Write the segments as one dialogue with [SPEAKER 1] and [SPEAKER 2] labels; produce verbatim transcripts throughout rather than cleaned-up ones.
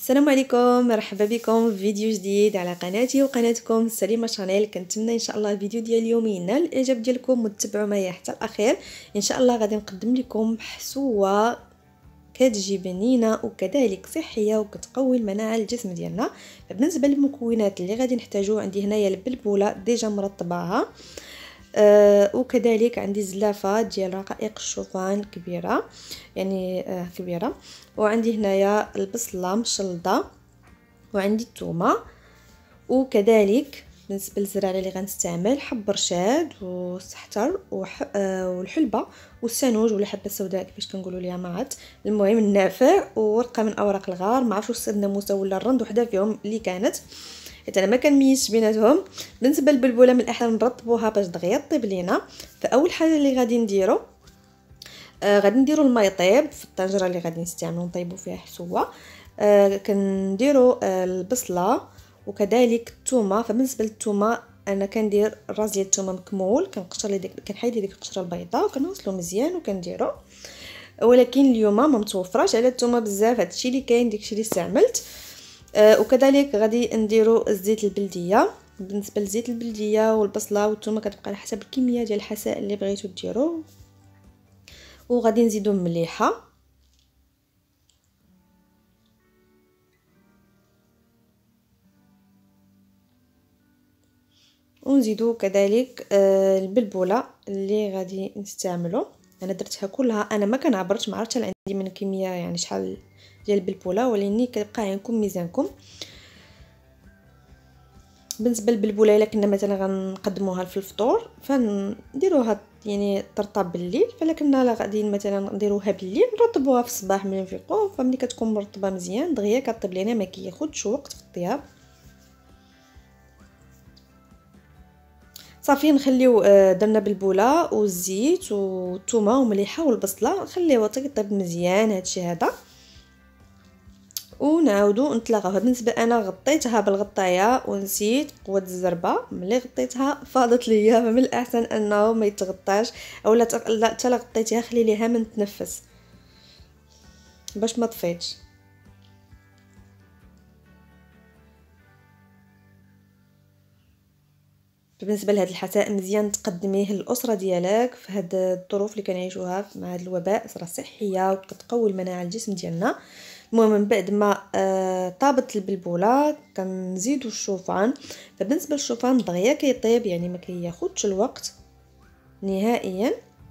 [SPEAKER 1] السلام عليكم، مرحبا بكم في فيديو جديد على قناتي وقناتكم سليمة شانيل. كنتمنى ان شاء الله الفيديو ديال اليوم ينال الاعجاب ديالكم وتتبعوا معايا حتى الاخير. ان شاء الله غادي نقدم لكم حسوه كتجي بنينه وكذلك صحيه وكتقوي المناعه الجسم ديالنا. بالنسبه للمكونات اللي غادي نحتاجو، عندي هنايا البلبوله ديجا مرطباها، آه وكذلك عندي زلافه ديال رقائق الشوفان كبيره، يعني آه كبيره، وعندي هنايا البصله مشلضه، وعندي الثومه، وكذلك بالنسبه للزراره اللي غنستعمل حب رشاد والسحتر آه والحلبه والسانوج ولا حبه سوداء كيفاش كنقولوا ليها معات، المهم النافع، وورقه من اوراق الغار، ما عرفتش واش الناموسه ولا الرند، وحده فيهم اللي كانت حيت انا ما كنميزش بيناتهم. بالنسبه للبلبوله من الاحسن نرطبوها باش دغيا طيب لينا. فاول حاجه اللي غادي نديرو آه غادي نديرو الماء يطيب في الطنجره اللي غادي نستعملو نطيبو فيها حسوه. آه كنديرو آه البصله وكذلك الثومه. فبالنسبه للثومه انا كندير راس ديال الثومه مكمول، كنقشر لي ديك كنحيد لي ديك القشره البيضاء وكنغسلو مزيان وكنديرو، ولكن اليوم ما متوفراش على الثومه بزاف، هادشي اللي كاين داكشي اللي استعملت. آه وكذلك غادي نديرو الزيت البلديه. بالنسبه للزيت البلديه والبصله والثومه كتبقى على حسب الكميه ديال الحساء اللي بغيتو ديرو. وغادي نزيدو مليحه، ونزيدو كذلك آه البلبوله اللي غادي نستعملو. انا درتها كلها، انا ما كنعبرش، ما عرفتش عندي من كميه يعني شحال ديال البلبوله، ولكن كتبقى عندكم ميزانكم. بالنسبه للبلبوله الا كنا مثلا غنقدموها في الفطور فنديروها يعني ترطب بالليل، فلكننا لا غادي مثلا نديروها بالليل نرطبوها في الصباح ملي نفيقوا، فملي كتكون مرطبه مزيان دغيا كطيب لينا، ما كياخذش وقت في الطياب. صافي نخليو درنا بالبوله والزيت والثومه ومليحه والبصله، نخليوها تطيب مزيان هادشي هذا ونعاودو نتلاقاوها. بالنسبه انا غطيتها بالغطايه ونسيت قوه الزربه، ملي غطيتها فاضت ليا، فمن الاحسن انه ما يتغطاش، اولا لا حتى لا غطيتيها خلي ليها من تنفس باش ما طفيتش. بالنسبه لهذا الحساء مزيان تقدميه للاسره ديالك في هاد الظروف اللي كنعيشوها مع هذا الوباء، صرا صحيه وكتقوي المناعه الجسم ديالنا. المهم من بعد ما آه طابت البلبوله كنزيدوا الشوفان. فبالنسبه للشوفان دغيا كيطيب، يعني ما كياخذش الوقت نهائيا.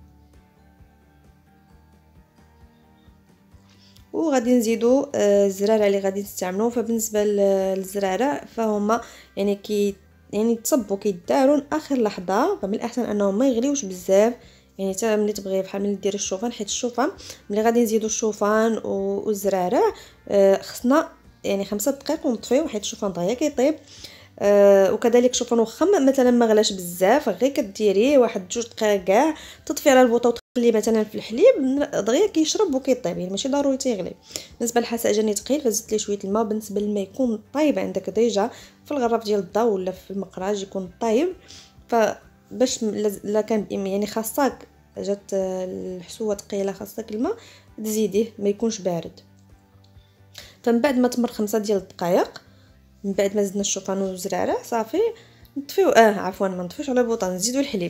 [SPEAKER 1] وغادي نزيدوا آه الزراره اللي غادي نستعملوه. فبالنسبه للزراره فهما يعني كي يعني تصبوا كيداروا اخر لحظه، فمن الاحسن انهم ما يغليوش بزاف، يعني حتى ملي تبغي بحال ملي دير الشوفان، حيت الشوفان ملي غادي نزيدو الشوفان والزراره آه خصنا يعني خمسة دقائق ونطفيو، حيت الشوفان دغيا كيطيب. آه وكذلك الشوفان واخا مثلا ما غلاش بزاف، غير كديريه واحد جوج دقائق كاع، تطفي على البوطه وتخليه مثلا في الحليب دغيا كيشرب وكيطيب، يعني ماشي ضروري تيغلي. بالنسبه للحساء جاني ثقيل فزدت ليه شويه الماء. بالنسبه للماء يكون طايب عندك ديجا في الغراف ديال الضو ولا في المقراج يكون طايب، فباش لا كان يعني خاصك جات الحسوه ثقيله خاصك الماء تزيديه ما يكونش بارد. فمن بعد ما تمر خمسة ديال الدقائق من بعد ما زدنا الشوفان والزراره صافي نطفيو اه عفوا ما نطفيوش على البوطه، نزيدو الحليب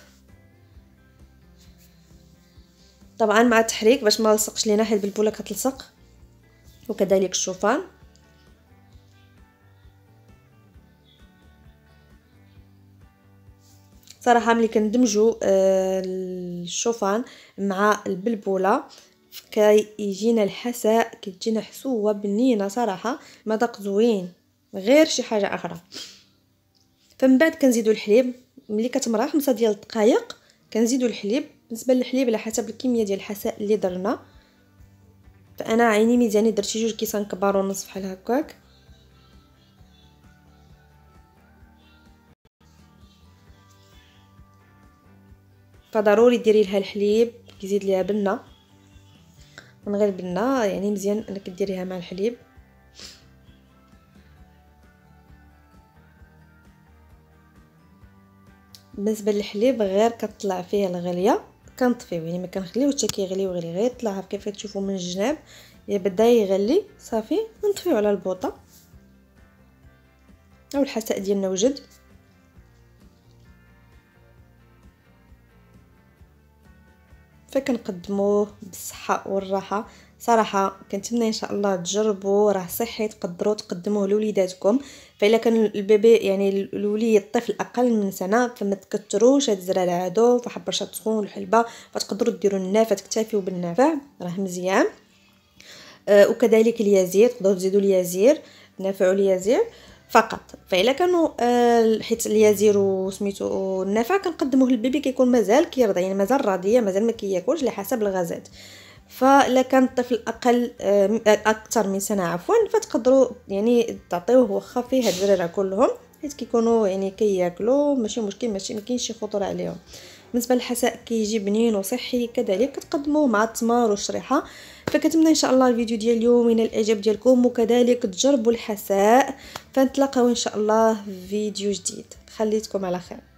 [SPEAKER 1] طبعا مع التحريك باش ما لصقش لينا، حيت البلبوله كتلصق، وكذلك الشوفان. صراحه ملي كندمجوا آه الشوفان مع البلبوله كيجينا الحساء، كتجينا حسوه بنينه صراحه، مذاق زوين غير شي حاجه اخرى. فمن بعد كنزيدو الحليب ملي كتمرق خمسة ديال الدقائق كنزيدو الحليب. بالنسبه للحليب على حسب الكميه ديال الحساء اللي درنا، فانا عيني ميزاني درت شي جوج كيسان كبار ونص بحال هكاك. فضروري ديري لها الحليب كيزيد ليها بنه، من غير بنه يعني مزيان انك ديريها مع الحليب. بالنسبه للحليب غير كطلع فيه الغليه كنطفيو، يعني ما كنخليوش حتى كيغلي ويغلي، غير طلعها كيف تشوفوا من الجناب بدا يغلي صافي نطفيو على البوطه او الحساء ديالنا وجد. فكنقدموه بالصحه والراحه. صراحه كنتمنى ان شاء الله تجربوا، راه صحي، تقدروا تقدموه لوليداتكم. فالا كان البيبي يعني الوليد الطفل اقل من سنه فما تكثروش هاد الزرارع هادو، فحبرشات تسخون الحلبه، فتقدروا ديروا النافع، تكتفيوا بالنافع راه مزيان. آه وكذلك اليازير تقدروا تزيدوا اليازير، نافع اليازير فقط. فإلا كانوا آه حيت اليازير وسميتو النافع كنقدموه للبيبي كيكون مازال كيرضع، يعني مازال راضيه، مازال ما كياكلش على حسب الغازات. فالا كان الطفل اقل آه اكثر من سنه عفوا فتقدروا يعني تعطيوه واخا فيه هاد الزرارع كلهم، حيت كيكونوا يعني كياكلوا ماشي مشكل، ماشي ما كاينش شي خطوره عليهم. بالنسبه للحساء كيجي بنين وصحي، كذلك كتقدموه مع التمر والشريحه. فكنتمنى ان شاء الله الفيديو ديال اليوم ينال الاعجاب ديالكم، وكذلك تجربوا الحساء. فنتلاقاو ان شاء الله في فيديو جديد، خليتكم على خير.